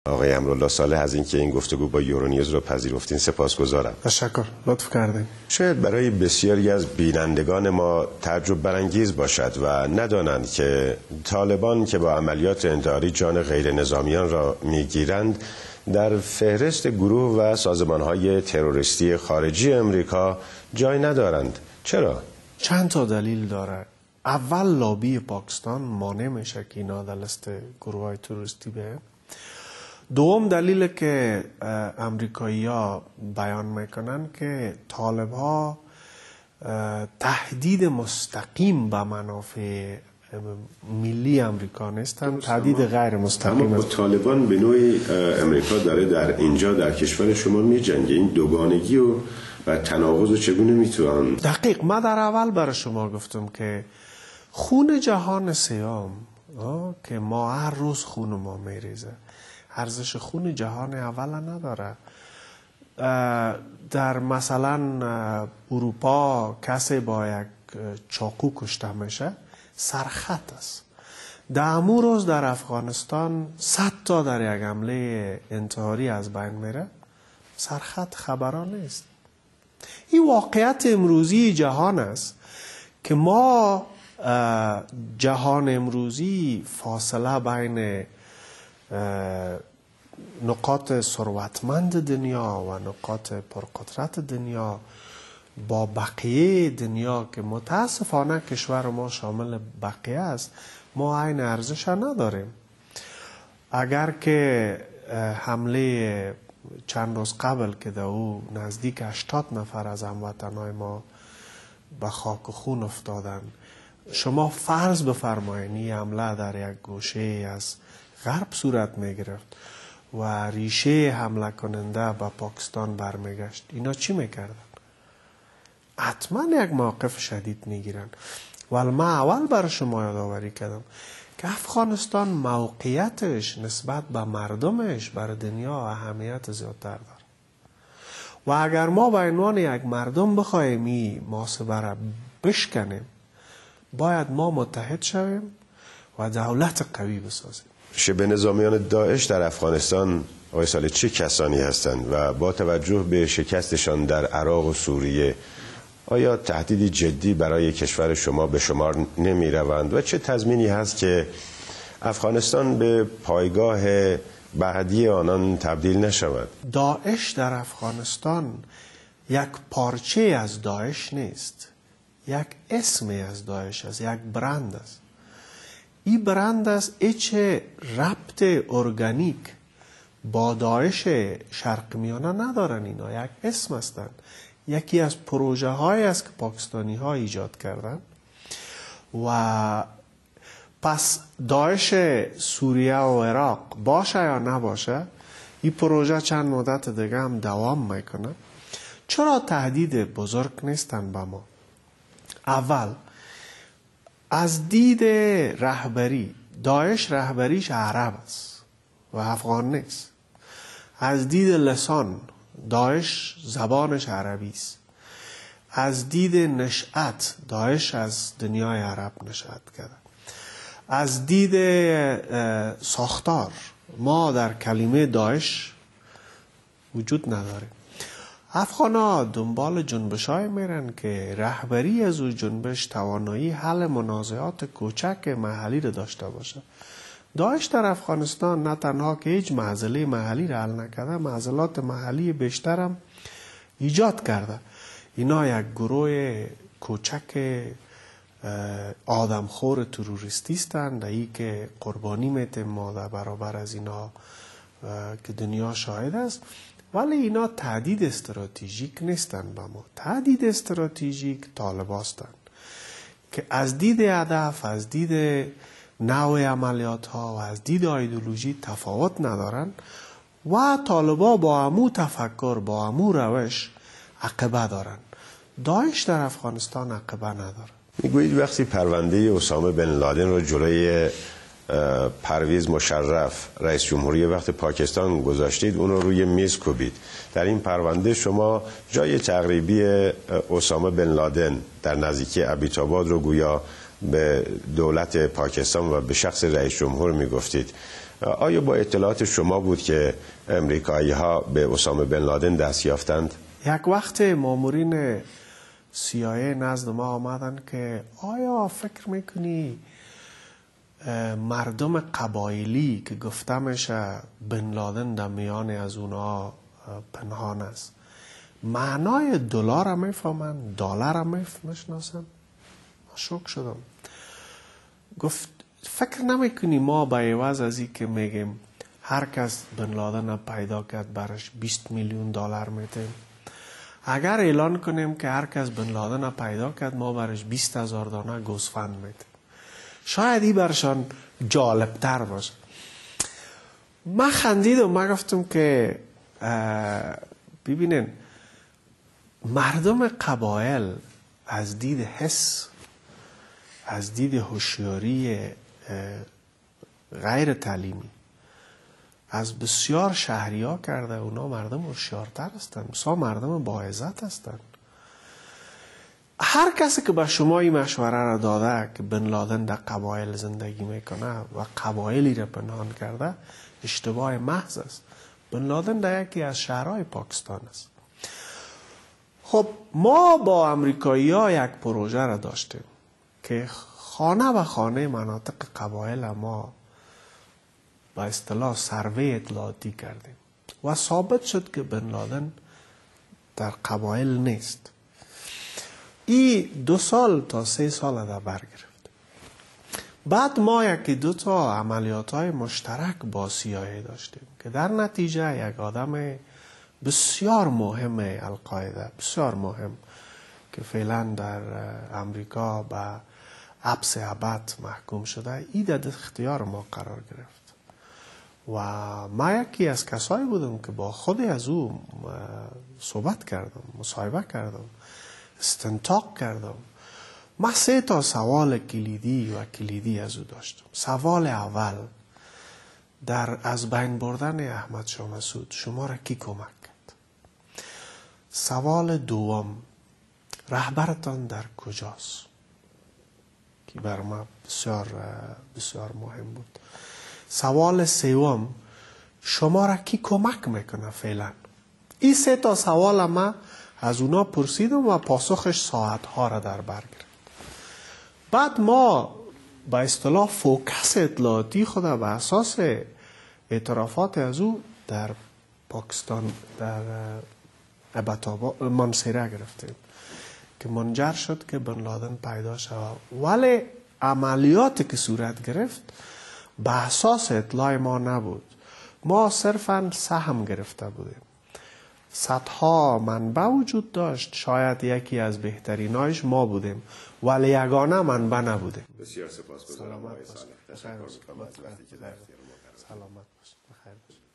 آقای امرالله صالح از اینکه این گفتگو با یورونیوز رو پذیرفتین سپاسگزارم. تشکر، لطف کردین. شاید برای بسیاری از بینندگان ما تعجب برانگیز باشد و ندانند که طالبان که با عملیات انتحاری جان غیر نظامیان را میگیرند در فهرست گروه و سازمان‌های تروریستی خارجی امریکا جای ندارند. چرا؟ چند تا دلیل داره. اول لابی پاکستان مانع میشه که اینا در لیست گروه‌های تروریستی بیان. دوم دلیل که امریکایی‌ها بیان میکنن که طالب‌ها تهدید مستقیم به منافع ملی امریکا نیستن، تهدید غیر مستقیم. اما طالبان به نوعی امریکا داره در اینجا در کشور شما میجنگه. این دوگانگی و تناقض رو چگونه میتونن؟ دقیق، من در اول برای شما گفتم که خون جهان سیام که ما هر روز خون ما میریزه، ارزش خون جهان اولا نداره. در مثلا اروپا کسی با یک چاقو کشته میشه سرخط است. در امو روز در افغانستان 100 تا در یک حمله انتحاری از بین میره، سرخط خبران نیست. این واقعیت امروزی جهان است که ما جهان امروزی فاصله بین نقاط ثروتمند دنیا و نقاط پرقدرت دنیا با بقیه دنیا که متاسفانه کشور ما شامل بقیه است، ما عین ارزش نداریم. اگر که حمله چند روز قبل که در او نزدیک 80 نفر از هموطنهای ما به خاک و خون افتادن، شما فرض بفرمایید این حمله در یک گوشه از غرب صورت می گرفت و ریشه حمله کننده به پاکستان برمیگشت، اینا چی میکردن؟ حتما یک موقف شدید میگیرن. ولی من اول برای شما یادآوری کردم که افغانستان موقعیتش نسبت به مردمش برای دنیا اهمیت زیادتر داره و اگر ما به عنوان یک مردم بخوایم این محاسبه را بشکنیم، باید ما متحد شویم و دولت قوی بسازیم. شبه نظامیان داعش در افغانستان آقای صالح چه کسانی هستند و با توجه به شکستشان در عراق و سوریه آیا تهدیدی جدی برای کشور شما به شمار نمی روند و چه تضمینی هست که افغانستان به پایگاه بعدی آنان تبدیل نشود؟ داعش در افغانستان یک پارچه از داعش نیست، یک اسمی از داعش است، یک برند است. این برند است هیچ ربط ارگانیک با داعش شرق میانه ندارن. اینا یک اسم هستند، یکی از پروژه های است که پاکستانی ها ایجاد کردن. و پس داعش سوریه و عراق باشه یا نباشه، این پروژه چند مدت دیگه هم دوام میکنه. چرا تهدید بزرگ نیستن به ما؟ اول از دید رهبری، داعش رهبریش عرب است و افغان نیست. از دید لسان، داعش زبانش عربی است. از دید نشأت، داعش از دنیای عرب نشأت کرده. از دید ساختار، ما در کلمه داعش وجود نداریم. افغان‌ها دنبال جنبش‌های میرن که رهبری از اون جنبش توانایی حل منازعات کوچک محلی را داشته باشه. داعش در افغانستان نه تنها که هیچ معضله محلی را حل نکرده، معضلات محلی بیشتر هم ایجاد کرده. اینا یک گروه کوچک آدمخور تروریستی هستند، ای که قربانی میتیم ما در برابر از اینا که دنیا شاهد است. ولی اینا تهدید استراتژیک نیستن به ما. تهدید استراتژیک طالبان هستند که از دید هدف، از دید نوع عملیات ها و از دید ایدئولوژی تفاوت ندارن و طالبان با امو تفکر، با امو روش عقبه دارن. داعش در افغانستان عقبه نداره. میگویید وقتی پرونده اسامه بن لادن رو جلوی پرویز مشرف رئیس جمهوری وقت پاکستان گذاشتید، اون رو روی میز کوبید. در این پرونده شما جای تقریبی اسامه بن لادن در نزدیکی ابیتاباد رو گویا به دولت پاکستان و به شخص رئیس جمهور میگفتید. آیا با اطلاعات شما بود که امریکایی ها به اسامه بن لادن دست یافتند؟ یک وقت مامورین CIA نزد ما آمدن که آیا فکر میکنی مردم قبایلی که گفته میشه بن لادن در میان از اونا پنهان است، معنای دلار هم میفهمن، دلار هم میشناسن؟ شوک شدم. گفت فکر نمیکنی ما به عوض از این که میگیم هر کس بن لادن پیدا کرد برش 20 میلیون دلار میتیم، اگر اعلان کنیم که هر کس بن لادن پیدا کرد ما برش 20,000 دانه گوسفند میتیم، شاید این برشان جالب تر باشه. من خندیدم، من گفتم که ببینین مردم قبایل از دید حس، از دید هوشیاری غیر تعلیمی از بسیار شهریا کرده، اونا مردم هوشیارتر هستند، بسیار مردم با عزت هستند. هر کسی که به شما این مشوره را داده که بن لادن در قبایل زندگی میکنه و قبایلی را پنهان کرده اشتباه محض است. بن لادن در یکی از شهرهای پاکستان است. خب ما با امریکایی ها یک پروژه را داشتیم که خانه به خانه مناطق قبایل ما با اصطلاح سروی اطلاعاتی کردیم و ثابت شد که بن لادن در قبایل نیست. این 2 سال تا 3 سال در بر گرفت. بعد ما یکی 2 تا عملیات های مشترک با CIA داشتیم که در نتیجه یک آدم بسیار مهم القاعده، بسیار مهم که فعلا در امریکا به حبس ابد محکوم شده، این در اختیار ما قرار گرفت و ما یکی از کسایی بودم که با خود از او صحبت کردم، مصاحبه کردم، استنتاق کردم. ما 3 تا سوال کلیدی از او داشتم. سوال اول، در از بین بردن احمد شاه مسعود شما را کی کمک کرد؟ سوال دوم، رهبرتان در کجاست؟ که بر ما بسیار مهم بود. سوال سوم، شما را کی کمک میکنه فعلا؟ این 3 تا سوال ما از اونا پرسیدم و پاسخش ساعتها را در بر گرفت. بعد ما با اصطلاح فوکس اطلاعاتی خود به اساس اعترافات از او در پاکستان در منصیره گرفتیم که منجر شد که بن لادن پیدا شد. ولی عملیاتی که صورت گرفت به اساس اطلاع ما نبود. ما صرفاً سهم گرفته بودیم. صدها منبع وجود داشت، شاید یکی از بهترینایش ما بودیم ولی یگانه منبع نبودیم. بسیار سپاسگزارم. سلامت باشید. بخیر باشید.